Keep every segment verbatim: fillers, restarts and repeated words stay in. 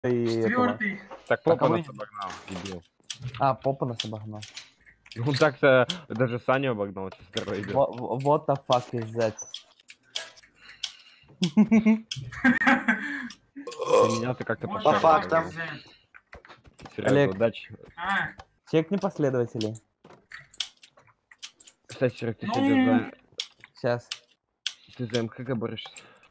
Четвертый. Так Попа нас обогнал, дебил. А, Попа нас обогнал. Ну так-то даже Саню обогнал, сейчас второй идет. What the fuck is that? Меня-то как-то По фактам. Олег, удачи. чекни последователей. Кстати, Серег, ты Ну... сегодня за... Сейчас. Ты за МХК борешься.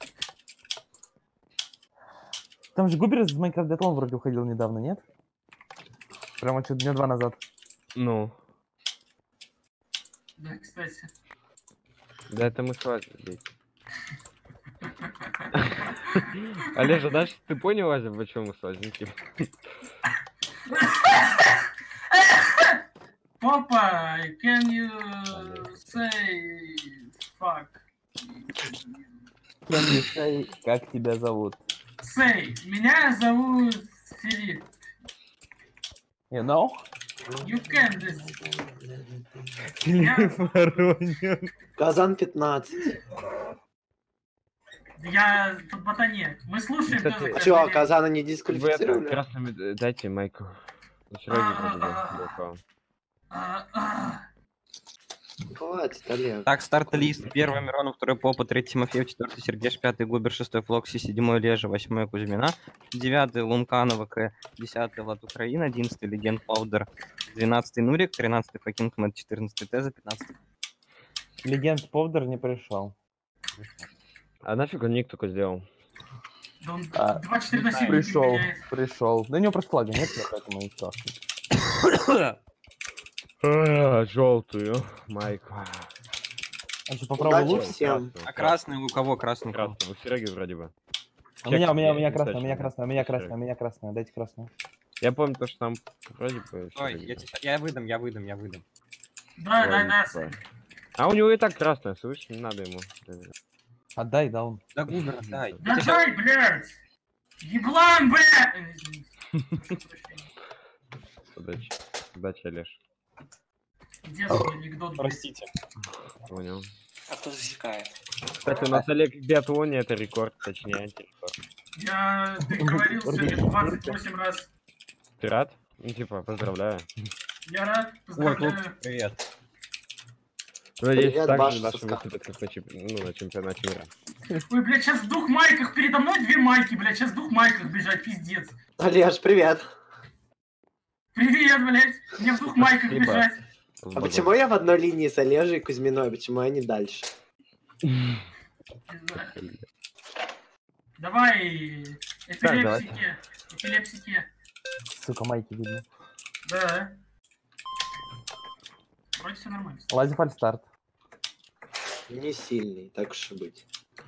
Там же Губер из Minecraft Deathloop вроде уходил недавно, нет? Прямо чуть дня два назад. Ну. Да, кстати. Да это мы хватит здесь. Олежа, даже ты понял, Азя, почему мы свазники? Попа, can you say fuck? Can you say, как тебя зовут? Say, меня зовут Филипп. You know? You can this. Филипп Воронин. Казан пятнадцать. Я тут ботане. Мы слушаем Кстати, тоже. А чё, Казана не Вы это, дисквалифицировали? красными дайте майку. Сереге Хватит, Олег. Так, старт-лист. Первый Миронов, второй Попа, третий Тимофеев, четвертый Сергеш, пятый Губер, шестой Флокси, седьмой Лежа, восьмой Кузьмина, девятый Лумканова К, десятый Влад Украина, одиннадцатый Легенд Паудер, двенадцатый Нурик, тринадцатый Факинг Мэтт, четырнадцатый Теза, пятнадцатый. Легенд Паудер не пришел. А нафиг он ник только сделал? Да он А, двадцать четыре на семь Пришел, меняет. пришел. Да у него просто флага нет, поэтому и все. Желтую майку. А что, попробуй Удачи лучше? всем. А красный у кого? Красный у кого? Красный, у Сереги вроде бы. У меня, у меня, у меня Чек, красная, у меня точно. красная, у меня красная, у меня красная. Дайте красную. Я помню то, что там вроде бы... Ой, Сереги я, был. тебе- я выдам, я выдам, я выдам. Да, да, Ой, да. типа. А у него и так красная, слышишь, не надо ему. Отдай, даун. Да Губер, дай. Да дай, блядь! Еблан, блядь! Удачи. Удачи, Олеж. Детский анекдот. Простите. Понял. А кто засекает? Кстати, у нас Олег в биатлоне это рекорд, точнее антирекорд. Я договорился двадцать восемь раз. Ты рад? Ну типа, поздравляю. Я рад, Ой, поздравляю. Клуб, привет. Надеюсь, Привет, так Баша, же наши соска. выступят, как на, чемпи... ну, на чемпионате мира. Ой, блядь, сейчас в двух майках передо мной две майки, блядь, сейчас в двух майках бежать, пиздец. Олеж, привет. Привет, блядь, мне в двух майках Спасибо. бежать. А почему я в одной линии с Олежей и Кузьминой? Почему я не дальше? Не знаю. Давай, эпилепсики, эпилепсики. Сука, майки видно. Да. Вроде все нормально. Лази фальстарт. Не сильный, так уж и быть.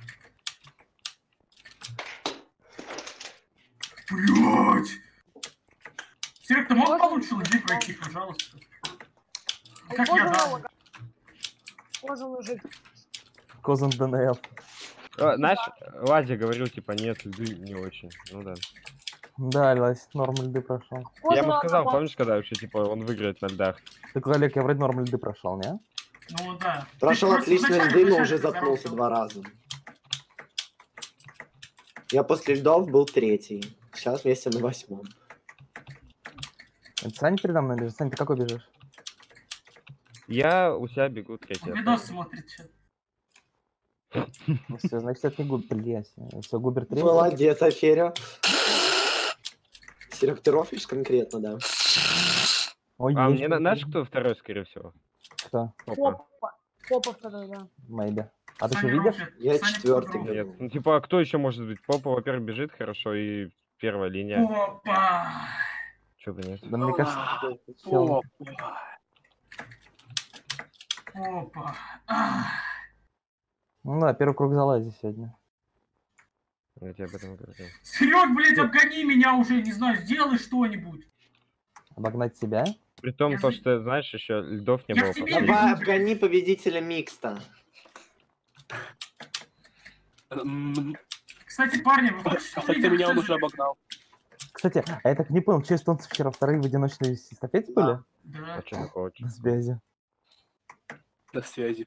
Блять! Серег, ты мог получше лыжи пройти, пожалуйста? Как я дам? Можно лежить. Козан ДНФ. А, знаешь, Ладя говорил, типа, нет, льды не очень. Ну да. Да, Лазь, норм льды прошел. Я ему сказал, помнишь, когда вообще, типа, он выиграет на льдах? Так, Олег, я вроде норм льды прошел, не? Ну да. Прошел Ты просто отлично вначале льды, но вначале уже ты запнулся здоровался. два раза. Я после льдов был третий. Сейчас вместе на восьмом. Это Саня передо мной бежит. Сань, ты какой бежишь? Я у себя бегу Он третий. видос смотрит что. Ну, все, значит, это не Губер, блядь. Все, Губер третий. Молодец, Аферя. Серег, ты рофлишь конкретно, да? Ой, А есть мне, такой. знаешь, кто второй, скорее всего? Кто? Попа. Попа. Попа второй, да. Майда. А ты что, Саня видишь? рофлит. Я Саня четвертый рофлит. Нет. Ну, типа, а кто еще может быть? Попа, во-первых, бежит хорошо, и первая линия. Опа! Чё бы нет? Да мне кажется, это чел. Опа! Ах. Ну да, первый круг залази сегодня. Я тебе об этом говорю. Серег, блядь, обгони меня уже, не знаю, сделай что-нибудь. Обогнать себя? При том, Я то, за- что, знаешь, еще льдов не Я было. к тебе последних. бегу. Давай обгони победителя микста. М, Кстати, парни, вы хотите А так ты меня он уже обогнал. Кстати, а я так не понял, че эстонцы вчера вторые в одиночной эстафете были? Да. А что такого? На связи. До связи.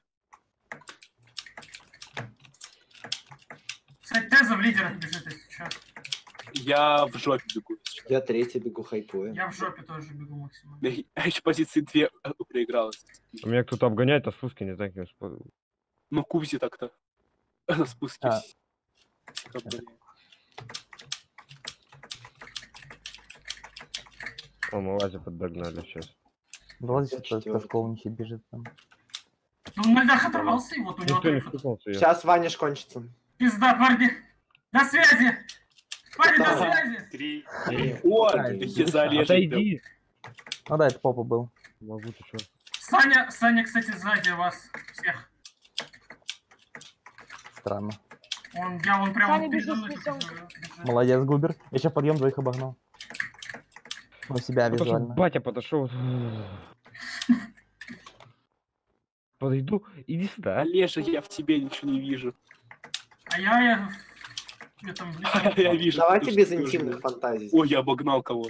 Кстати, Теза в лидерах бежит, если что. Я в жопе бегу. Я третий бегу, хайпую. Я в жопе тоже бегу максимум. Я еще позиции две э, проигралась. У меня кто-то обгоняет, а спуски не так не успел. Ну, Кузи так-то. На спуске. А. всех обгоняет. О, мы Лазя подогнали сейчас. Вроде Я что-то четвёртый. школьничий бежит там. Ну, на льдах оторвался, и вот у него Никто не только... стукнулся. я. Сейчас Ваня кончится. Пизда, парни! До связи! Парни, до Да. связи! Три. О, А, я залежу. Отойди! Ну да, это попа был. Могу, ты чё? Саня, Саня, кстати, сзади вас всех. Странно. Он, я вон прямо Саня, передо бежи мной с только лицом. бежит. Молодец, Губер. Я сейчас подъем двоих обогнал. Ну, себя Ну, потому что визуально. батя подошел. Подойду, иди сюда. Олежа, я в тебе ничего не вижу. А я, я, я там в лесу. Я вижу. Давайте потому без что ты интимных уже- фантазий. Ой, я обогнал кого-то.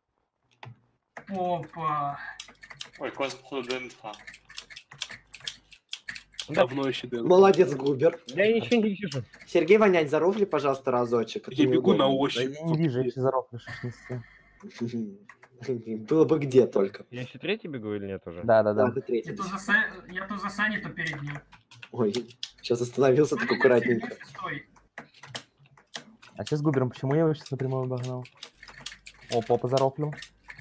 Опа. Ой, Коза, походу, ДН2. Давно еще дал. Молодец, Губер. Да я ничего не вижу. Сергей, Вонять, зарофли, пожалуйста, разочек. Я бегу на Да ощупь. я не вижу, я сейчас зарофлю шестнадцать. Было бы где только. Я еще третий бегу или нет уже? Да, да, Да, да. ты третий. Я то за, Са- я то за Саней, то перед ним. Ой, сейчас остановился так аккуратненько. Стой. А сейчас с Губером, почему я его сейчас напрямую обогнал? О, попа зарофлил.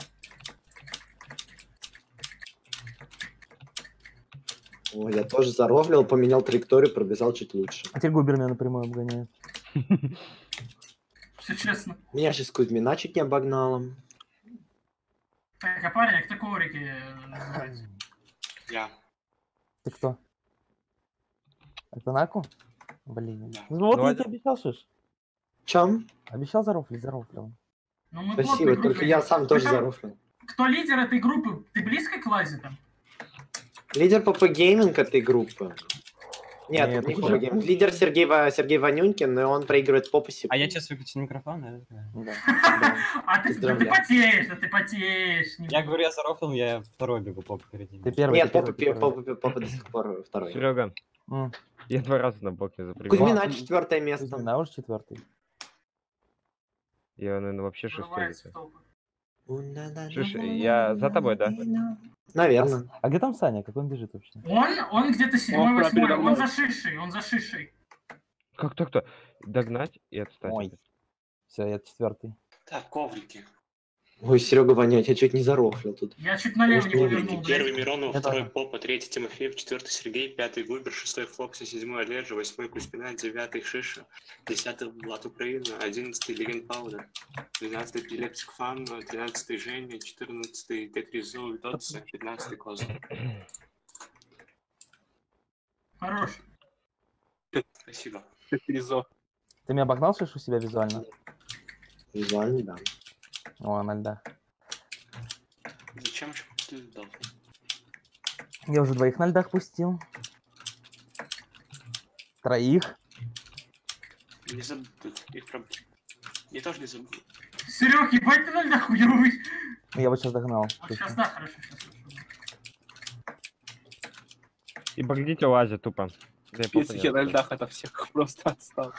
Ой, я тоже зарофлил, поменял траекторию, пробежал чуть лучше. А теперь Губер меня напрямую обгоняет. Все честно. Меня сейчас Кузьмина чуть не обогнала. Так, а парень, а кто коврики называется? Я. Ты кто? Это Наку? Блин. Да. Ну вот Ну, я это- тебе обещал, шиш. Чем? Обещал зарофлить, зарофлил. Ну, мы Спасибо, плотной только группой. я сам тоже Причем, зарофлил. Кто лидер этой группы? Ты близко к Лазе там? Лидер Попа Гейминг этой группы. Нет, Нет, не это Попа хуже. Гейминг. Лидер Сергей, Ва- Сергей Ванюнькин, и он проигрывает Попу А я сейчас выключил микрофон, да? Да. А ты, да ты Поздравляю. потеешь, да ты потеешь. Не- Я говорю, я зарофлил, я второй бегу по перед ним. Ты первый. Нет, ты первый, Попа, ты первый. Попа, Попа до сих пор второй. Серега, М, я два раза на бок не запрыгнул. Кузьмина четвертое место. Кузьмина уже четвертый. Я, наверное, вообще шестой. Врывается в где-то. толпу. Слушай, я за тобой, да? Наверное. А где там Саня? Как он бежит вообще? Он, он где-то седьмой, Он прямо восьмой, передо он мной. за шишей, он за шишей. Как так-то? Догнать и отстать. Ой. Все, я четвертый. Так, коврики. Ой, Серега Вонять, я чуть не зарофлил тут. Я чуть налево не Коврики. повернул, Первый блядь. Миронов, Я второй тоже. Попа, третий Тимофеев, четвертый Сергей, пятый Губер, шестой Флокси, седьмой Олежа, восьмой Кузьмина, девятый Шиша, десятый Влад Украина, одиннадцатый Леген Пауда, двенадцатый Эпилептик Фан, тринадцатый Женя, четырнадцатый Тетризо Дотса, пятнадцатый Коза. Хорош. Спасибо. Ризо. Ты меня обогнал, шиш, у себя визуально? Визуально, да. О, на льдах. Зачем еще после льдов? Я уже двоих на льдах пустил. Троих. Не забудут. Их проб... Я тоже не забуду. Серег, ебать ты на льдах хуёвый. Я вот сейчас догнал. Вот сейчас, да, хорошо, сейчас. И богдите Лазя тупо. Да, я Если попа не я на отстал. льдах от всех просто отстал.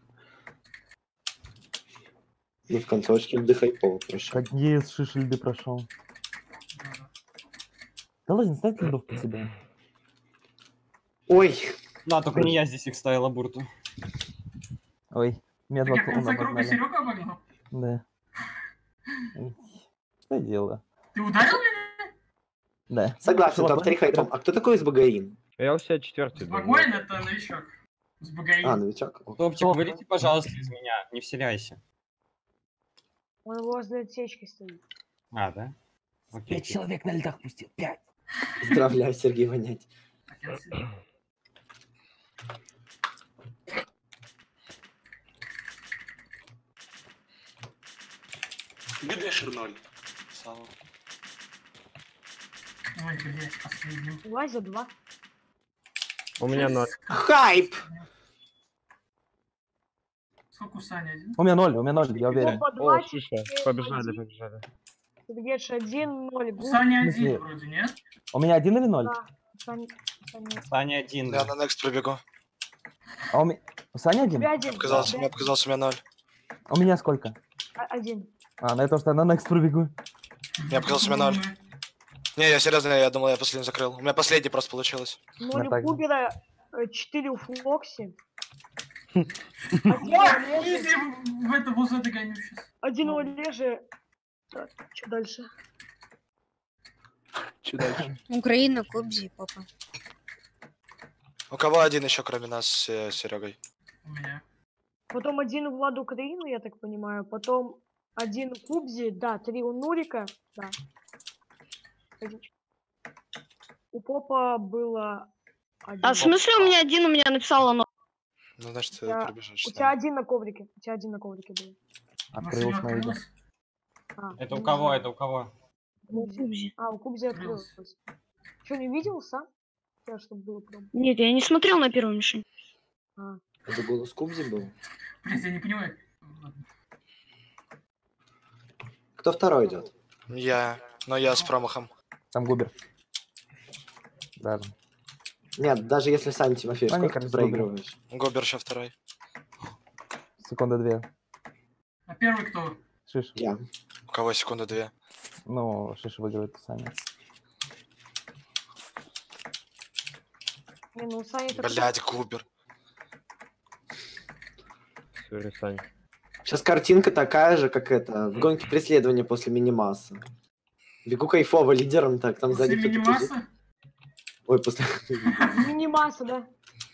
И в концовочке льды хайпово прошел. Какие с шиш льды прошел. Да ладно, ставь льдов по себе. Ой, Да, только не я здесь их ставила бурту. Ой, меня Так два я в конце клоуна круга обогнали. Серега обогнал. Да. Что я делаю? Ты ударил меня? Да. согласен, Вот, топ-три хайпом. А кто такой Избагаин? Я у себя четвертый. Спокойно, это новичок. С Багаин. А, новичок. Топчик, Кто? вылети, пожалуйста, из меня, не вселяйся. Он возле отсечки стоит. А, да? Окей. Пять человек на льдах пустил. Пять. Поздравляю, Сергей Вонять. Так, я отсюда. Бедешер ноль. Сало. Ой, блядь, последний. Лазя два. У меня ноль. Хайп! Сколько у Сани? Один? У меня ноль, у меня ноль, я уверен. Попа О, два, шиша. Сергей Побежали, один. побежали. Сергей один, ноль. У Губ. Сани один смысле? вроде, нет? У меня один или ноль? Да. Саня, Саня. Саня один. Я Да. на next пробегу. А у меня... У Сани один? Тебя один. Показался, да. мне показался у меня ноль. У меня сколько? А- Один. А, на это что я на next пробегу. Я показался мне ноль. Не, я серьезно, я думал, я последний закрыл. У меня последний просто получилось. Ноль у так же. Кубера, э, четыре у Флокси. О, Один у Олежи. изи в это возле догоню сейчас. Один у Олежи. Так, что дальше? Че дальше? Украина, Кобзи, папа. У кого один еще, кроме нас с э, Серегой? У меня. Потом один у Влада Украину, я так понимаю. Потом один у Кубзи, да, три у Нурика, да. Один. У Попа было один. А в смысле у меня один, у меня написала но. Ну, значит, ты Я- пробежишь. У тебя один на коврике. У тебя один на коврике был. Открылась Машина на видео. открылась? А, Это у не кого? знаю. Это у кого? Ну, Кубзи. А, у Кубзи Открылась. открылась. Что, не видел сам? Я, чтобы было прям. Нет, я не смотрел на первую мишень. А. Это голос Кубзи был? Блин, я не понимаю. Ладно. Кто второй идет? Я. Но я с промахом. Там Губер. Даже. Нет, даже если Саня Тимофеев, А, мне сколько ты кажется, Губер. проигрываешь? Гобер еще второй. Секунда две. А первый кто? Шиш. Я. У кого секунда две? Ну, Шиш выигрывает Саня. Не, ну, Саня так... Блять, Губер. Сори, Сань. Сейчас картинка такая же, как это, в гонке преследования после мини-масса. Бегу кайфово лидером, так, там После сзади кто-то... пиздит. мини-масса? Ой, после... Мини-масса, да?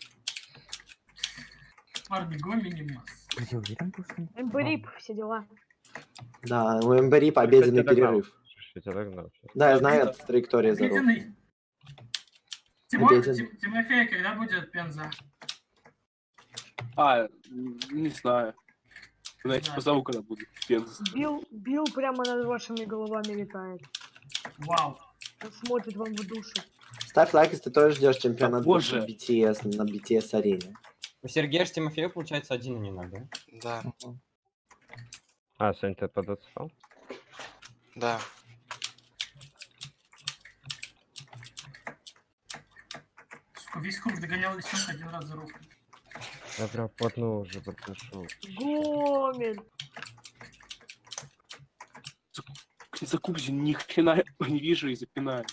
Парни, го мини-масса. Я уверен, был, что... Эмберип, все дела. Да, у МБРИ по обеденный Я тебя догнал. перерыв. Я тебя догнал сейчас. Да, я знаю, это траектория заров. Обеденный. Тимо- Обеден. Тим- Тимофей, когда будет Пенза? А, м, не знаю. Знаете, Да. позову, когда буду. Пенза. Билл, Билл прямо над вашими головами летает. Вау. Он смотрит вам в душу. Ставь лайк, если ты тоже ждешь чемпионат Да боже. би ти эс на би ти эс арене. У Сергея ж Тимофея, получается, один не надо, да? Да, Мгм. А, Сань, ты подотстал? да. Сука, весь круг догонял лисенка один раз за руку. Я прям потнул уже, подпишу. Гомель. За Кубзи ни хрена не вижу и запинаю.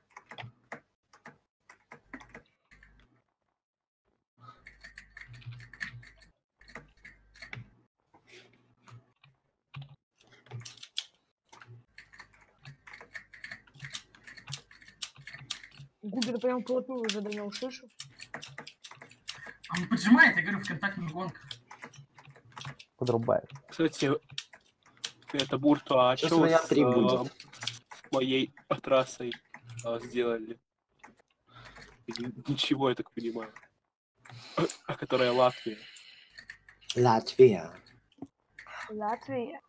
Губер прям вплотную уже догнал Шишу. Он не поджимает, я говорю, в контактных гонках. Подрубает. Кстати, это Бурто, а Сейчас что у меня с три э, будет. моей трассой э, сделали? Или ничего, я так понимаю. А которая Латвия. Латвия. Латвия.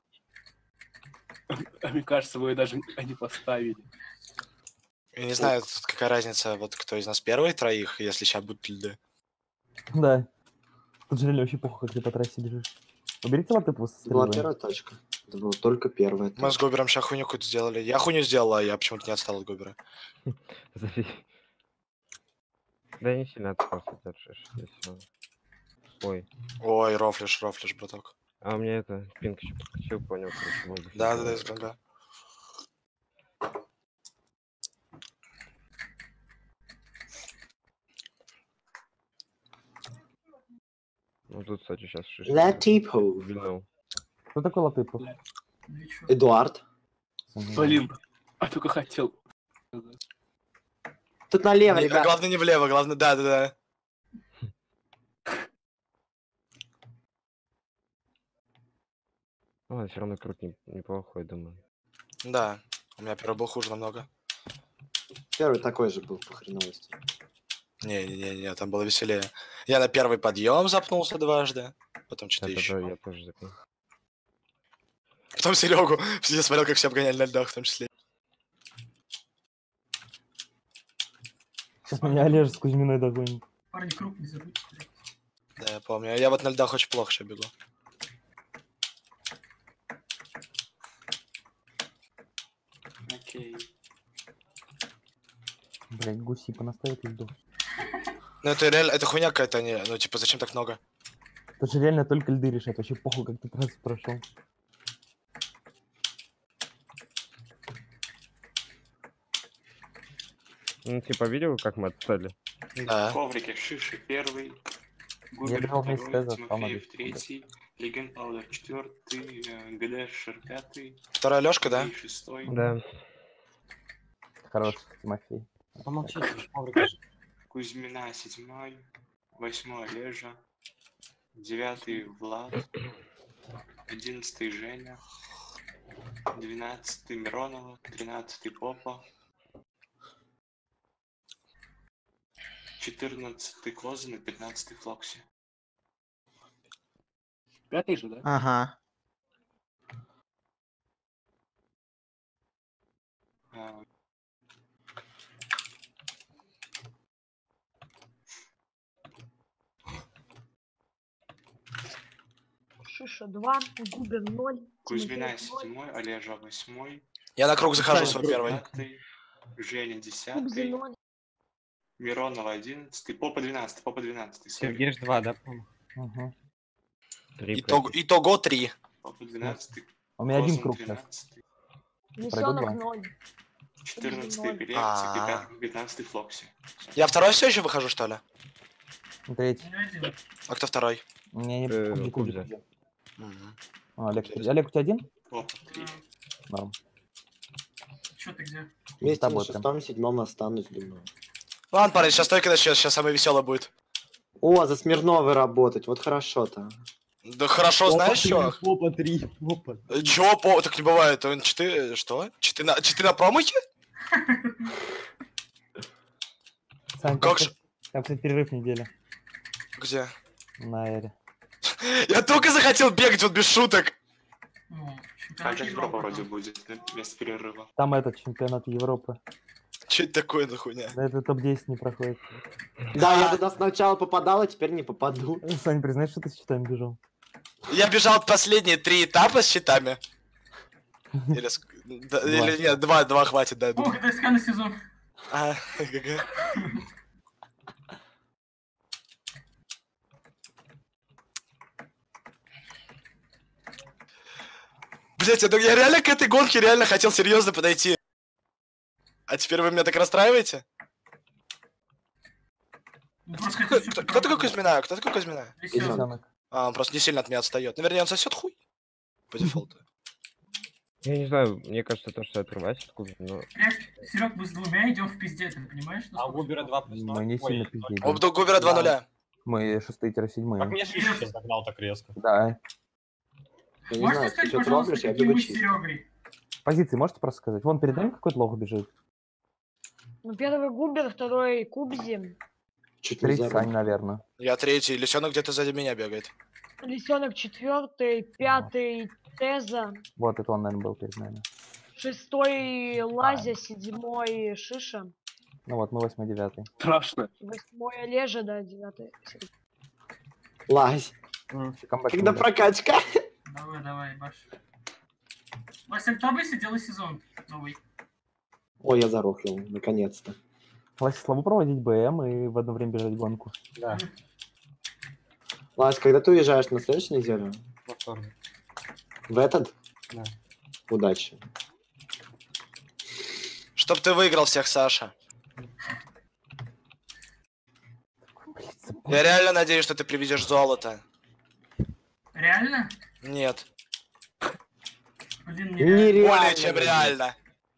А мне кажется, вы ее даже не поставили. Я не знаю, тут какая разница, вот кто из нас первый троих, если сейчас будут льды. Да. Тут же реально вообще похуй, как ты по трассе бежишь. Уберите лапы после Это была стрельбы. первая точка. Это была только первая Мы с точка. Гобером сейчас хуйню какую-то сделали. Я хуйню сделал, а я почему-то не отстал от Гобера. Зафиг. Да я не сильно отстался от шиш, если он. Ой. Ой, рофлишь, рофлишь, браток. А у меня это пинг еще подключил, понял, короче, был бы Да, да, фиг. да, из ганга. Ну тут, кстати, сейчас шиш. Латипов. Вильнул. Кто такой Латыпов? Ну и чё? Эдуард. Блин, а только хотел. Тут налево, Не, а ребят. главное не влево, главное, да, да, да. Ну, все равно круг не- неплохой, думаю. Да, у меня первый был хуже намного. Первый такой же был по хреновости. Не-не-не, там было веселее. Я на первый подъем запнулся дважды, потом что-то Это еще. да, я тоже запил. Потом Серегу, я смотрел, как все обгоняли на льдах в том числе. Сейчас меня Олежа с Кузьминой догонит. Парни, круг не забудьте. Да, я помню. Я вот на льдах очень плохо сейчас бегу. Окей. Блять, гуси понаставить льду. Ну это реально, это хуйня какая-то, не, ну типа зачем так много? Тут же реально только льды решат. Вообще похуй, как ты трасс прошел. Ну, типа, видел, как мы отстали? Да. Коврики Шиши первый, Губер бежал вместе второй, с Эзо, сам Тимофеев обычно. третий, Леген Паудер четвертый, э, ГДшер пятый, Вторая Лёшка, да? Андрей шестой, Да. Хорош, Тимофей. Помолчите, Кузьмина седьмой, восьмой Олежа, девятый Влад, одиннадцатый Женя, двенадцатый Миронова, тринадцатый Попа, четырнадцатый Козин и пятнадцатый Флокси. Пятый же, да? Ага. А, Шиша два, Губер ноль. Кузьмина Тимофеев ноль, седьмой, Олежа восьмой, Я на круг захожу свой Кузин первый. девятый, Женя Кубзи десятый, ноль. Миронова одиннадцатый, Попа двенадцатый, Попа двенадцатый, сори. Сергей два, да, по-моему? Угу. Три Итог, итого три. Попа двенадцатый, У меня один Козин круг сейчас. тринадцатый, Лисенок два. ноль. четырнадцатый ноль. Эпилепсик А. и пятнадцатый Флокси. Я второй все еще выхожу, что ли? Третий. Не один. А кто второй? У меня не Э, Кубзи, Кубзи, Кубзи. Кубзи. Мгм. А, Олег, у тебя- Олег, у тебя один? Попа три. Норм. Чё ты где? Вместе на тобой прям. шестом, седьмом останусь, думаю. Ладно, парень, сейчас только начнет, сейчас самое веселое будет. О, за Смирновой работать, вот хорошо-то. Да хорошо, знаешь что? Попа три, попа. Чего по... Так не бывает. Он читы... Что? Читы на, читы на промахе? Сань, Как там, же- там, кстати, перерыв недели Где? на Эре. Я только захотел бегать, вот без шуток. Ну, А чемпионат сейчас Европа Европы вроде там. будет да, вместо перерыва. Там этот чемпионат Европы. Че это такое за хуйня? Да это топ десять не проходит. Да, я туда сначала попадал, а теперь не попаду. Сань, признай, что ты с счетами бежал. Я бежал последние три этапа с щитами. Или, ск- да, Два. или нет, два, два хватит, да, я О, думаю. ГТСК на сезон. А, га-га. Блять, я, я реально к этой гонке реально хотел серьезно подойти. А теперь вы меня так расстраиваете? Ну, просто Кто, это всё кто- правда. кто такой Кузьмина? Кто такой Кузьмина? Лисенок. Лисенок. А, он просто не сильно от меня отстает. Ну, вернее, он сосет хуй. По дефолту. Я не знаю, мне кажется, то, что отрывайся от Кубы, но... Серег, мы с двумя идем в пизде, ты понимаешь? А у Губера два плюс Мы ноль. не Ой, сильно ноль. пиздим. У Ду- Губера два нуля. Мы шестые-седьмые. Как меня Шиша сейчас догнал так резко. Да. Я не Можете знаю, ты сказать, что пожалуйста, трогаешь, я какие мы бегу с чисто. Серегой? Позиции можете просто сказать? Вон перед нами какой-то лох бежит. Ну, первый Губер, второй Кубзи. Чуть не Третий забыл. Сань, наверное. Я третий. Лисенок где-то сзади меня бегает. Лисенок четвертый, пятый Теза, Вот это он, наверное, был перед нами. шестой Лазя, седьмой Шиша, Ну вот, мы восьмой-девятый. Страшно. восьмой Олежа, да, девятый. Сергей. Лазь. Камбэк Когда будет. прокачка? Давай, давай, баш. Вася, кто бы сидел сезон новый? Ой, я зарохлил, наконец-то. Власти слабо проводить БМ и в одно время бежать гонку. Да, Лазь, когда ты уезжаешь на следующую неделю? во вторник. В этот? Да. Удачи. Чтоб ты выиграл всех, Саша. Я реально надеюсь, что ты привезешь золото. Реально? Нет. Блин, нереально. Нереально. Более чем реально.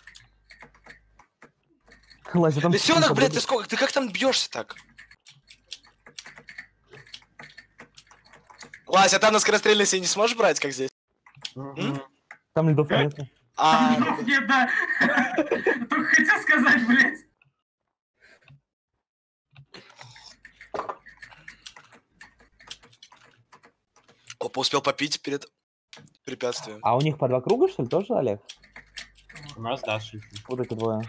Лазя, там Лисенок, блядь, ты ты... сколько? Ты как там бьешься так? Лась, а там на скорострельности не сможешь брать, как здесь? М? Там лидов нет. А, Ну, нет, да. Только хотел сказать, блядь. опа, успел попить перед препятствием. А у них по два круга, что ли, тоже, Олег? У нас, да, Шиши. Вот эти двое.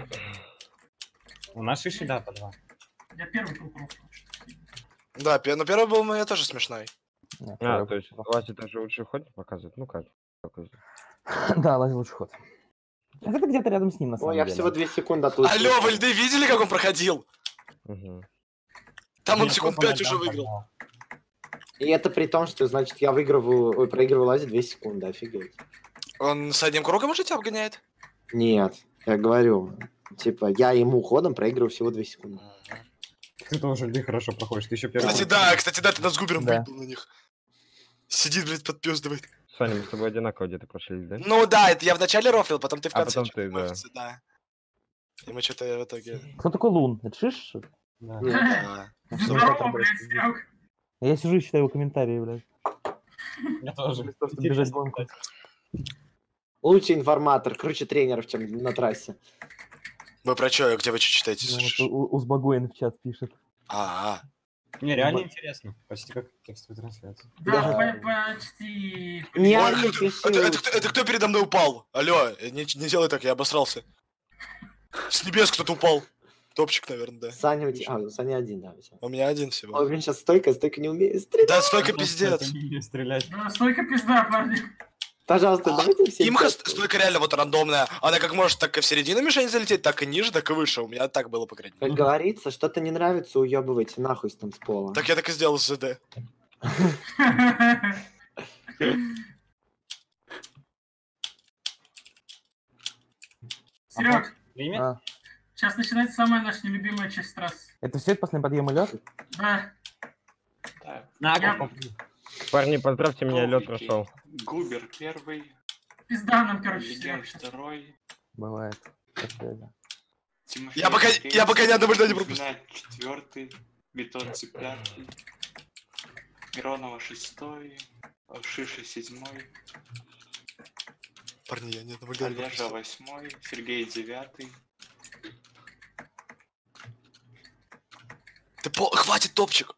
У нас Шиши, да, по два. Я первый круг прошел. Да, пе- но первый был у меня тоже смешной. Нет, А, второй то есть круг. Вася даже лучший ход показывает? Ну как? показывает? Да, Лазя лучший ход. А это где-то рядом с ним, на самом Ой, я деле. всего две секунды от лучшего. Алло, вы льды видели, как он проходил? Мгм. Там он Нет, секунд Попа пять уже ногам выиграл. погнал. И это при том, что, значит, я выигрываю, ой, проигрываю Лазе две секунды, офигеть. Он с одним кругом уже тебя обгоняет? Нет, я говорю, Типа, я ему ходом проигрываю всего две секунды. Ты тоже льды хорошо проходишь, ты еще первый. Кстати, да, кстати, да, ты нас с Губером Да. выебал на них. Сидит, блядь, подпёздывает. Саня, мы с тобой одинаково где-то прошли, да? Ну да, это я вначале рофлил, потом ты в А конце. потом ты, да. да. И мы что-то в итоге... Кто такой Лун? Это Шиш? Да. Да. Здорово, блядь, Серег. Я сижу и читаю его комментарии, блядь. Я тоже. Вместо того, чтобы бежать гонку. Лучший информатор, круче тренеров, чем на трассе. Вы про чё? Где вы что читаете? Ну, вот У- Узбагоин в чат пишет. А, Мне реально интересно. Почти как текстовая трансляция. Да, Да. по- почти. Не Ой, Али это, пиши это- это лучше. кто- это кто передо мной упал? Алло, не, не делай так, я обосрался. С небес кто-то упал. Топчик, наверное, да. Саня у тебя... А, у Сани один, да. всё. У меня один всего. Ой, блин, сейчас стойка, стойка не умеет стрелять. Да, стойка пиздец. Стрелять. Да, стойка пизда, парни. Пожалуйста, давайте все... Имха честно. стойка реально вот рандомная. Она как может так и в середину мишени залететь, так и ниже, так и выше. У меня так было, по крайней мере. Как говорится, что-то не нравится, уебывайте нахуй с танцпола. Так я так и сделал с ЗД. Серег, Лимит? А, сейчас начинается самая наша нелюбимая часть трассы. это все, последний подъем и лед? Да. Так, На, Я- коп- Парни, поздравьте меня, лед Коврики. прошел. Губер первый, Пизда нам, короче, Легион Серег. второй, Бывает. Последний. Тимофей Я пока, третий, я пока ни одного льда не пропустил. Знать четвертый, Бетонцы пятый, Миронова шестой, Шиша седьмой, Парни, я ни одного льда не Олежа пропустил. восьмой, Сергей девятый. Ты по... Хватит, топчик.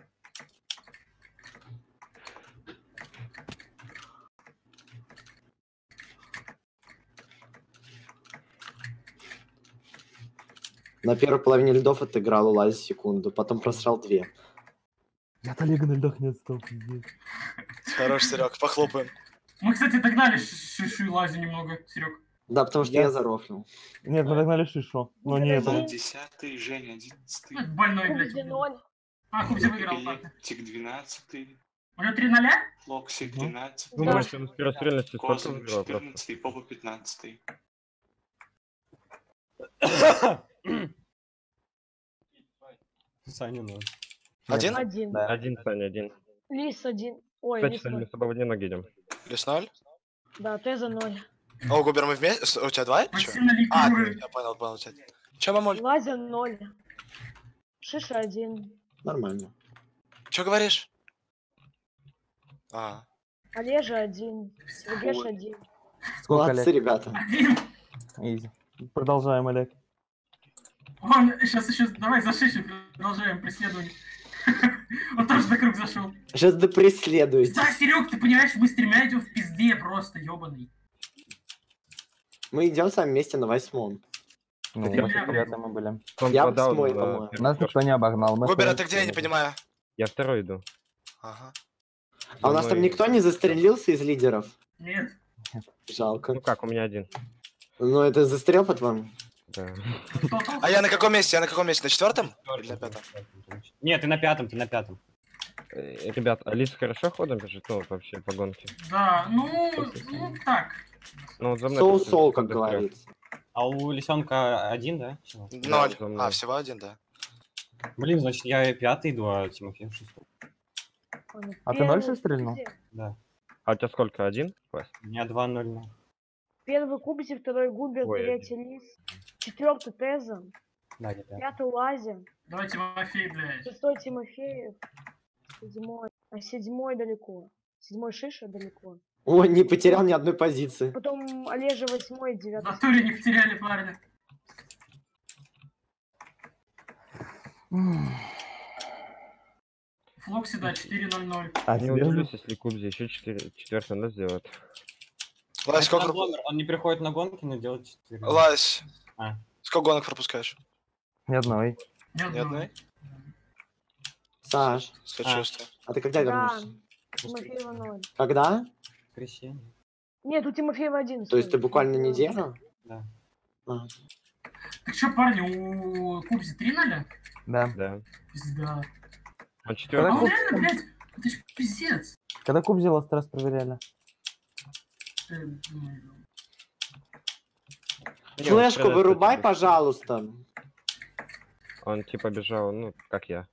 На первой половине льдов отыграл у Лази секунду, потом просрал две. Я от Олега на льдах не отстал, пиздец. Хорош, Серег, похлопаем. Мы, кстати, догнали Ш- Шишу и Лазю немного, Серег. Да, потому что Я- я зарофлил. Нет, мы догнали Шишу. Но не это. Пол десятый, Женя одиннадцатый, Больной, Кубзи блядь. ноль. А, Кубзи выиграл, ладно. Эпилептик двенадцатый, У него три ноля? Флоксик Мгм. тринадцатый, Ну, Да. может, он с скорострельности столько Козов выиграл просто. четырнадцатый, Попа пятнадцатый. Саня, ну. Один? Один. Да. Один, Саня, один. Лис один. Ой, Кстати, Лис Саня, мы ноль. с тобой в один ног едем. Плюс ноль? Да, Теза ноль. О, Губер, мы вместе? С- У тебя два? или чё? Максим А, ликует. я понял, понял. чё. Чё, мамуль? Лазя ноль. Шиша один. Нормально. Чё говоришь? А, Олежа один. Сергеш Ой. один. Сколько, Молодцы, Олег? ребята. Один. Изи. Продолжаем, Олег. Он сейчас еще... Давай за Шишу продолжаем преследование. Он тоже на круг зашел. Сейчас да преследуете. Да, Серег, ты понимаешь, мы с тремя идем в пизде просто, ебаный. Мы идем с вами вместе на восьмом. Ну, Хотя бы восемь я девятый мы были. Он Я подал восьмой, на по-моему. первый Нас круг. никто не обогнал. мы Губер, а вторые ты где, я не были. понимаю. Я второй иду. Ага. А у нас там Мной- никто не застрелился из лидеров? Нет. Жалко. Ну как, у меня один. Ну это застрел, по-твоему? Да. А я на каком месте? Я на каком месте? На четвертом? Или на пятом? Нет, ты на пятом, ты на пятом. Э, Ребят, Алиса хорошо ходом бежит, ну, вообще, по гонке. Да, ну, ну так. Ну, вот за мной... Соу-соу, тут как секунд говорится. А у лисенка один, да? Чего? Ноль. за мной. А, всего один, да. Блин, значит, я пятый иду, а Тимофей шестой. Он А ты первый ноль, что ли, стрельнул? Кубзи. Да. А у тебя сколько, один? Вась? У меня два ноль ноль. Первый Кубзи, второй Губер, Ой, третий Лис. Четвертый Теза. Да, я пятый. Пятый Лазя. Давай, Тимофей, блядь. Шестой Тимофеев. Седьмой. А седьмой далеко. Седьмой Шиша далеко. Ой, не потерял ни одной позиции. Потом Олежа восьмой, В девятый. натуре не потеряли парня. Флокси, да, четыре ноль ноль. А, Не серьезно? удивлюсь, если Кубзи еще четвертый надо сделать. Лась, Это сколько... рандомер, он не приходит на гонки, но делает четыре. Лась. А. Сколько гонок пропускаешь? Ни одной. Ни Ни одной. одной? Саш, Сочувствую. а ты когда Да. вернешься? Тимофеева ноль. Когда? Воскресенье. Нет, у Тимофеева один. То есть ты стой. буквально неделю? Да. А. Так что, парни, у Кубзи три ноля? Да. Да. Пизда. Он А четвертый. он реально, блядь, это ж пиздец. Когда куб взял, раз проверяли. Э, ну, Флешку вчера вырубай, кстати, пожалуйста. Он типа бежал, ну, как я.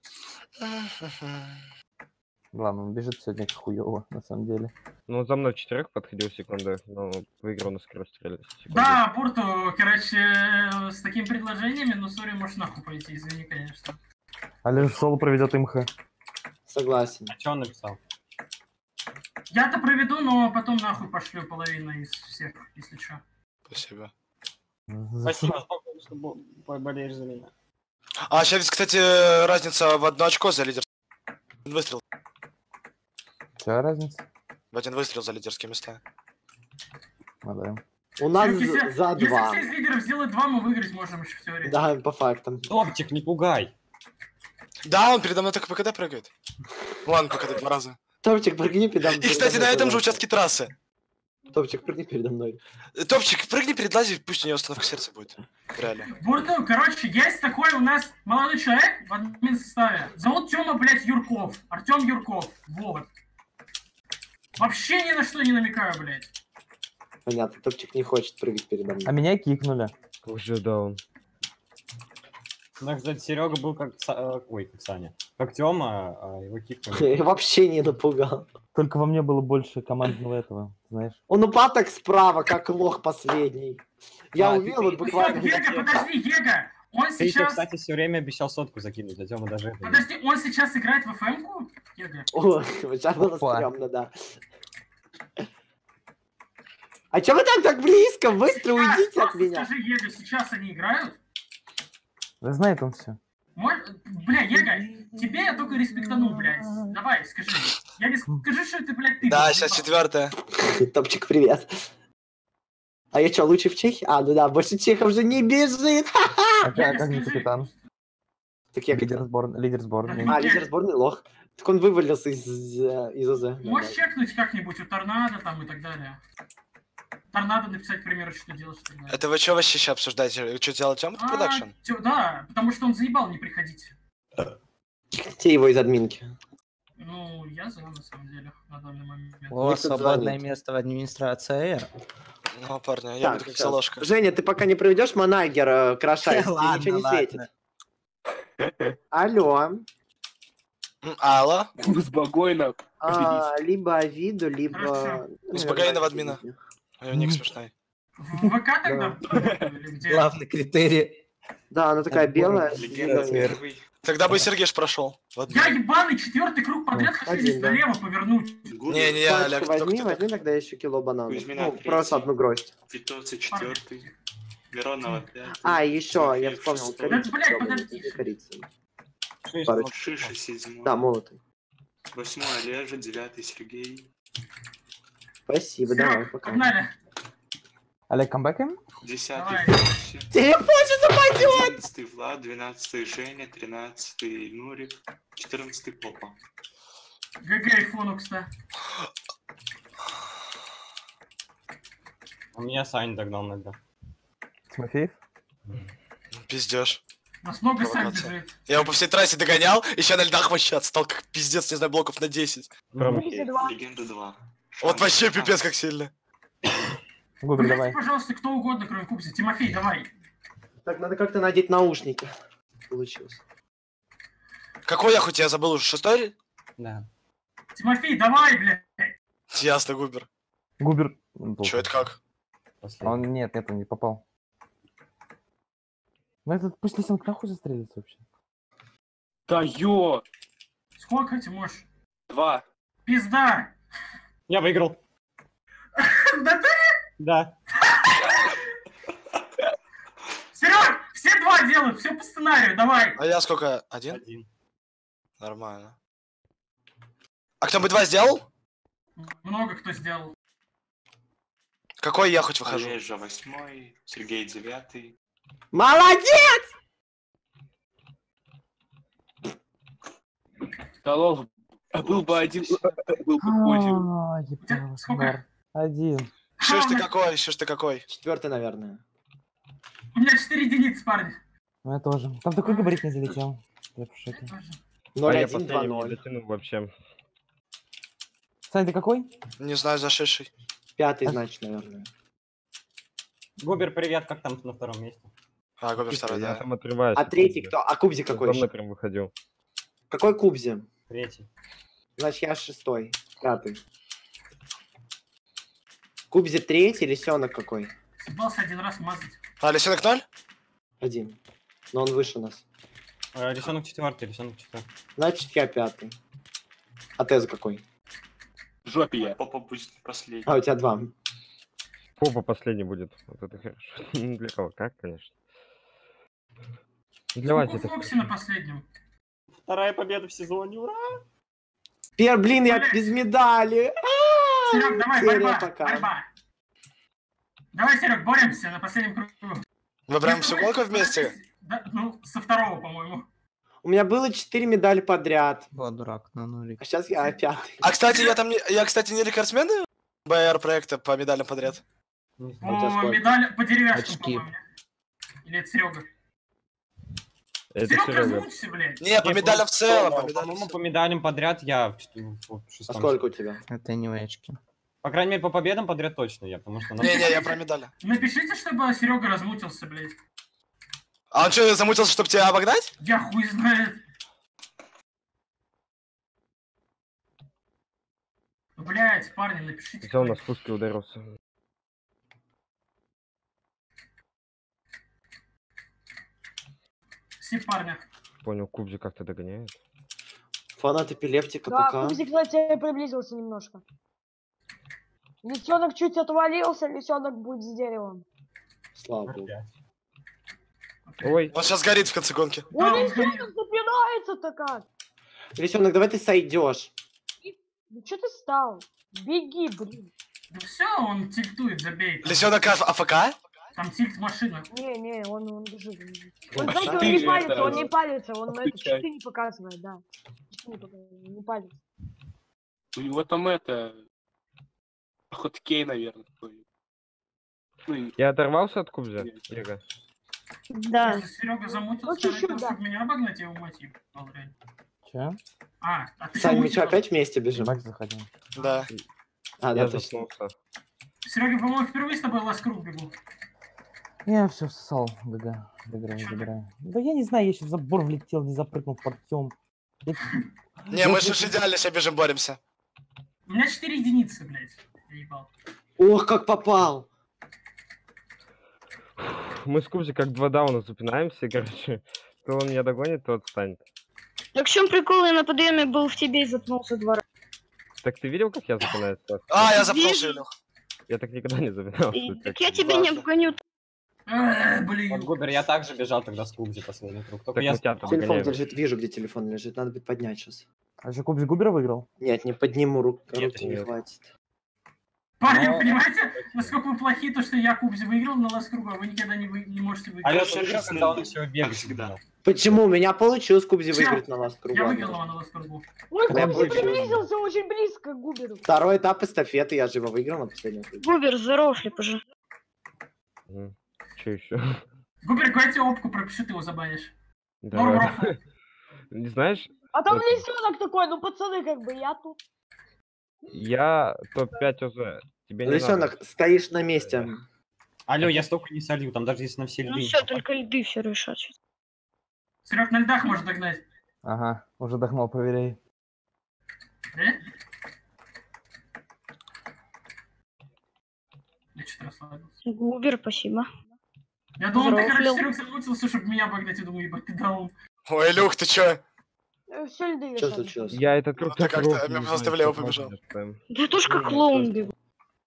Ладно, он бежит сегодня хуёво, на самом деле. Ну, он за мной в четырех подходил секунды, но выиграл на скоростреле. Да, Пурту, короче, с такими предложениями, ну, сори, можешь нахуй пойти, извини, конечно. Олеж соло проведет МХ. Согласен. А что он написал? Я-то проведу, но потом нахуй пошлю половину из всех, если чё. Спасибо. Спасибо, что болеешь за меня. А, сейчас, кстати, разница в одно очко за лидер. Выстрел. Какая разница? В один выстрел за лидерские места. А, да. У нас Если, за, за если два. все из лидеров сделают два, мы выиграть можем еще в теории. Да, по фактам. Топчик, не пугай. Да, он передо мной так ПКД прыгает. Ладно, ПКД два раза. Топчик, прыгни передо мной. И, кстати, на этом же участке трассы. Топчик, прыгни передо мной. Топчик, прыгни перед Лази, пусть у него остановка сердца будет. Реально. Бурту, короче, есть такой у нас молодой человек в админ составе. Зовут Тёма, блядь, Юрков. Артём Юрков. Вот. Вообще ни на что не намекаю, блядь. Понятно, Топчик не хочет прыгать передо мной. А меня кикнули. Уже даун. Да, кстати, Серега был как... Са- э, Ой, как Саня. Как Тёма, а его кикнули. Вообще не напугал. Только во мне было больше командного этого, знаешь. Он упал так справа, как лох последний. Я А, увидел ты- вот ты- буквально... Ега, подожди, Ега! Он Ты, еще, сейчас... кстати, все время обещал сотку закинуть, а Тёма даже это не- Подожди, он сейчас играет в эф эм-ку? Ега? О, сейчас было Опа. стрёмно, да. А чё вы там так близко? Быстро уйдите от Просто меня. скажи, Ега, сейчас они играют? Да знает он все. Мож- Бля, Ега, тебе я только респектану, блядь. Давай, скажи. Я не скажи, что это, блядь, ты. Да, был, сейчас ебал. четвертая. Топчик, привет. А я что, лучше в Чехии? А, ну да, больше чехов же не бежит. А Я как не как не скажи. капитан? Так я Лидер как... сборной. Лидер сборной. А, лидер сборной лох. Так он вывалился из, э, из ОЗ. Можешь чекнуть как-нибудь у Торнадо там и так далее. Торнадо написать, к примеру, что делать. и так далее. Это вы что вообще сейчас обсуждаете? Что делать Тёма А, продакшн? тё- Да, потому что он заебал не приходить. Те его из админки. Ну, я за, на самом деле, на данный момент. О, Никто свободное звонит. место в администрации. Ну, парни, я Так, буду как щас. Солошка. Женя, ты пока не проведешь манагер, э, крошай, тебе Ладно, ничего не ладно. светит. Алло. М, Алла, Спокойно. А, либо Авиду, либо... Хорошо. Успокоенного админа. Её ник смешной. В ВК тогда? Или где? Главный критерий. Да, она такая белая. Легенда зеленая. первый. Тогда бы Сергеж прошел. Я ебаный четвертый круг подряд хочу Один, здесь да. налево повернуть. Не, не, я, Пальчик Олег, возьми, только ты так. возьми тогда еще кило бананов. Кузьмина Ну, третий. просто одну гроздь. Витоци четвертый. Миронова пятый. А, еще, я Тимофеев вспомнил. шестой. Да, блядь, подожди. Корицын. Шиш, Парочку. Шиша седьмой. Да, молотый. Восьмой Олежа, девятый Сергей. Спасибо, давай, Серег, пока. погнали. Олег, камбэкаем? Десятый Давай. Фокси. Телефон сейчас упадет! Одиннадцатый Влад, двенадцатый Женя, тринадцатый Нурик, четырнадцатый Попа. ГГ и Фонукс-то. У меня Саня догнал иногда. Тимофеев? Пиздешь. Нас много сам Провокация. бежит. Я его по всей трассе догонял, еще на льдах вообще отстал, как пиздец, не знаю, блоков на десять. Кубзи два. Легенда два. Вот вообще пипец как сильно. Губер, Блядь, давай. пожалуйста, кто угодно, кроме Кубзи. Тимофей, давай. Так, надо как-то надеть наушники. Получилось. Какой я хоть, я забыл уже, шестой? Да. Тимофей, давай, блядь. Ясно, Губер. Губер. Че это как? Последний. Он нет, нет, он не попал. Ну этот пусть лесенок нахуй застрелится вообще. Да ё! Сколько ты можешь? Два. Пизда. Я выиграл. Да ты? Да. Серег, все два делают, все по сценарию, давай. А я сколько? Один? Один. Нормально. А кто-нибудь два сделал? Много кто сделал. Какой я хоть выхожу? Олежа восьмой, Сергей девятый. Молодец! Да лол. А был бы один, был бы один. А, ебало, Сколько? смар. Один. Шиш ты какой, шиш ты какой? Четвертый, наверное. У меня четыре единицы, парни. Ну я тоже. Там такой габарит не залетел. Я в шоке. Тоже. ноль А я один два последним не ноль. дотянул вообще. Сань, ты какой? Не знаю, за шишей. Пятый, А- значит, наверное. Губер, привет, как там на втором месте? А, Губер второй, Я да. там отрываюсь. А третий кто? А Кубзи какой? За мной еще? прям выходил. Какой Кубзи? Третий. Значит, я шестой. Пятый. Кубзи третий, лисенок какой? Съебался один раз мазать. А, лисенок ноль? Один. Но он выше нас. А, рисунок четвертый, рисунок четвертый. Значит, я пятый. А ты за какой? В жопе я. Попа будет последний. А, у тебя два. Попа последний будет. Вот это хорошо. Для кого? Как, конечно. Для Васи это Фокси на последнем. Вторая победа в сезоне, ура! Пер, блин, я Блядь. без медали. Серег, давай, Серия борьба, пока. борьба. Давай, Серег, боремся на последнем кругу. Вы прям всю гонку вместе? Да, ну, со второго, по-моему. У меня было четыре медали подряд. Вот дурак, на нулик. А сейчас я пятый. А, кстати, я там не... Я, кстати, не рекордсмен бэ эр проекта по медалям подряд. А у тебя По сколько? медаль, по деревяшкам, Очки. по-моему. Или это Серега? Это Серег, Серега. размучься, блядь. Не, по Не, медалям в целом. По медалям в По-моему, целом. по медалям подряд я в чет- в А шестом. сколько у тебя? Это не очки. По крайней мере, по победам подряд точно я, потому что... нам- Не-не, я про медали. Напишите, чтобы Серега размутился, блядь. А он что, замутился, чтобы тебя обогнать? Я хуй знает. Блять, парни, напишите. Взял на спуске ударился. Все парни. Понял, Кубзи как-то догоняет. Фанат эпилептика Да, пока. Кубзи, кстати, приблизился немножко. Лисенок чуть отвалился, лисенок будет с деревом. Слава богу. Ой, Он сейчас горит в конце гонки. Ой, Да, он лисенок запинается-то как? Лисенок, давай ты сойдешь. Ну что ты стал? Беги, блин. Да все, он тильтует, забей. Лисенок АФК? Там тильт машина. Не-не, он, он бежит. Он, бежит. Он он, знаете, он четыре не палится, это он не палится, он на это отключай. четыре показывает, да. четыре показывает, не палится. У него там это... Хоткей, наверное, такой. Ну, и- я оторвался от Кубзи? Ега. Да. Если Серега замутился, Ну, чуть-чуть, решил, да. чтобы меня обогнать, я его мотив. Че? А, а ты Сань, мы что, опять вместе бежим? Макс заходил. Да. А, да, Я точно. заснулся. Серега, по-моему, впервые с тобой лast круг бегу. Я все всосал. Добираю, добираю, Чё добираю. Да я не знаю, я сейчас в забор влетел, не запрыгнул в Артем. Не, мы же идеально сейчас бежим, боремся. У меня четыре единицы, блядь. Я ебал. Ох, как попал. Мы с Кубзи как два дауна запинаемся, короче. То он меня догонит, то отстанет. Так в чем прикол? Я на подъеме был в тебе и запнулся два раза. Так ты видел, как я запинаюсь? Стас? А, я запнулся, Вижу. Илюх. Я так никогда не запинался. И- как так я ты. тебя не Важно. обгоню. Э, Вот, блин. Губер, я также бежал тогда с Кубзи последний круг. Только Так я... мы тебя там Телефон догоняем. лежит, вижу, где телефон лежит. Надо будет поднять сейчас. А что, Кубзи Губера выиграл? Нет, не подниму, рук, Нет, руки не нет. хватит. Парни, Но- вы понимаете, насколько вы плохие, то, что я Кубзи выиграл на лast кругу, а вы никогда не, вы, не можете выиграть. Алёша Алёша выиграл, шестнадцать, когда он еще как бегал. всегда. Почему? У меня получилось Кубзи Чё? выиграть на ласт кругу. Я выиграл его на лast кругу. Ой, Когда я Кубзи получил. приблизился очень близко к Губеру. Второй этап эстафеты я живо выиграл на последнем круге. Губер, здоров ли, пожа. Мгм. Че еще? Губер, я тебе опку пропишу, ты его забанишь. Давай. Норм рофл. Не знаешь, А там Это- лисенок такой, ну пацаны, как бы я тут. я топ пять ОЗ. Тебе не надо. Лисенок, стоишь на месте. Алло, я столько не солью, там даже если на все Ну льды. все, только льды все решат. сейчас. Серег на льдах может догнать. Ага, уже догнал, проверяй. Да? Я что-то расслабился. Губер, спасибо. Я думал, ты, короче, Взрослел. Серег замутился, чтобы меня обогнать, и думаю, ебать, ты даун. Ой, Илюх, ты чё? Все льды Что решат. случилось? Я этот круг Ну, ты так как-то- рофлю, я не просто знаю, влево как побежал. можно прям. Да я тоже как Не, клоун просто- бегу.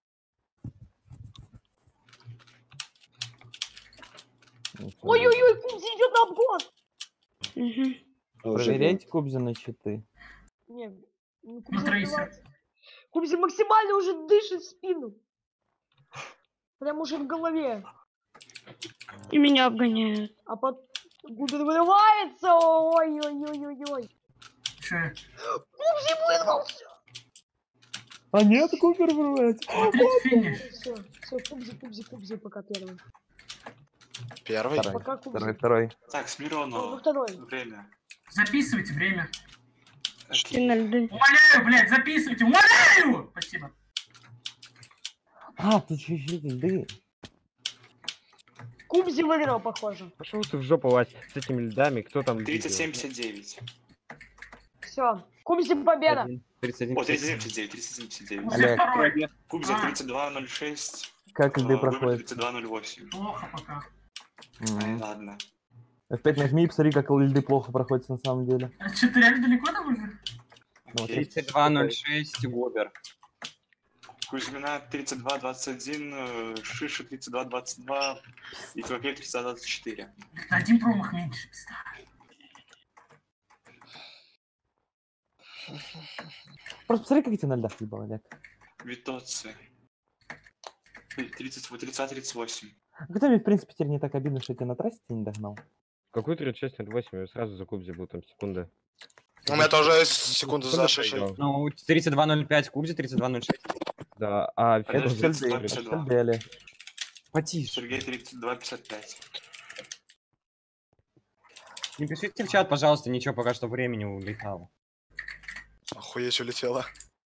Ой-ой-ой, Кубзи идет на обгон. Мгм. А уже Проверяйте Кубзи на читы. Не, ну, Ну, Кубзи трейсер. отбивается. Кубзи максимально уже дышит в спину. Прям уже в голове. И меня обгоняют. А под... Губер вырывается. Ой-ой-ой-ой-ой. Че? Кубзи вырвался. А нет, Кубер вырывается. Смотрите финиш. Все, все, Кубзи, Кубзи, Кубзи пока первый. Первый? Второй, Пока Кубзи. второй, второй. Так, с Ну, Миронова. второй. Время. Записывайте время. Шли на льды. Умоляю, блядь, записывайте, умоляю! Спасибо. А, тут еще есть льды. Кубзи выиграл, похоже. Пошел ты в жопу, Вась, с этими льдами, кто там тридцать лидирует? семь пятьдесят девять. Все. Кубзи победа. тридцать один О, тридцать семь пятьдесят девять, тридцать семь пятьдесят девять. Кубзи Олег. второй. Кубзик А. тридцать два ноль шесть. Как льды э, Выбор проходят? тридцать два ноль восемь. Плохо пока. Ай, М. ладно. эф пять нажми и посмотри, как льды плохо проходят на самом деле. А что, ты реально далеко там уже? Ну, вот Окей. тридцать два ноль шесть, Губер. Кузьмина тридцать два двадцать один, э, Шиша тридцать два двадцать два и Тимофеев тридцать два двадцать четыре. На один промах меньше. пизда. Просто посмотри, как эти на льдах ебал, Олег. Витоци. тридцать, тридцать, тридцать восемь. А хотя мне, в принципе, теперь не так обидно, что я тебя на трассе не догнал. Какой тридцать шесть ноль восемь? Я сразу за Кубзи был там секунда. У меня тоже секунду за шишей. проиграл. Ну, тридцать два ноль пять, Кубзи тридцать два ноль шесть. Да, а Это Подожди, Федор все льды, тридцать это два все льды, Олег. Потише. Сергей тридцать два пятьдесят пять. Не пишите в чат, пожалуйста, ничего, пока что времени улетало. Охуеть, улетела.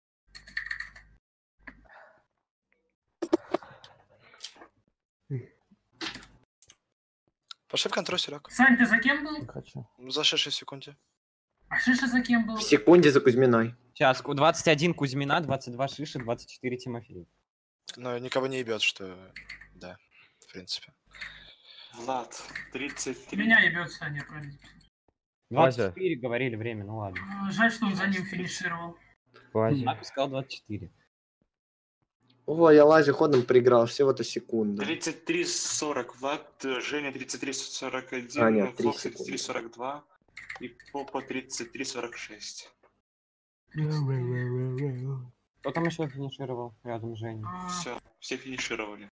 Пошли в контроль, Серег. Сань, ты за кем был? Не хочу. За шесть секунде. А Шиша за кем был? В секунде за Кузьминой. Сейчас, двадцать один Кузьмина, двадцать два Шиши, двадцать четыре Тимофеев. Но никого не ебет, что... Да, в принципе. Влад тридцать три. Меня ебет Саня, правильно. двадцать четыре говорили время, ну ладно. А, Жаль, что он за ним финишировал. Вася. Напис сказал двадцать четыре. О, я лазе ходом проиграл, всего-то секунду. тридцать три сорок Влад, Женя тридцать три сорок один, А, нет, три Фокс тридцать три секунды. сорок два и Попа тридцать три сорок шесть. Кто там еще финишировал рядом с Женей? А, Все, все финишировали.